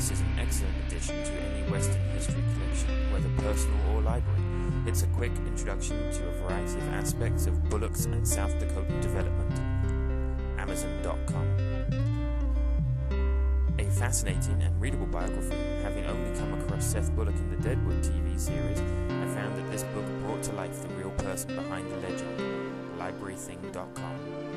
This is an excellent addition to any Western history collection, whether personal or library. It's a quick introduction to a variety of aspects of Bullock's and South Dakota development. Amazon.com. A fascinating and readable biography. Having only come across Seth Bullock in the Deadwood TV series, I found that this book brought to life the real person behind the legend. LibraryThing.com.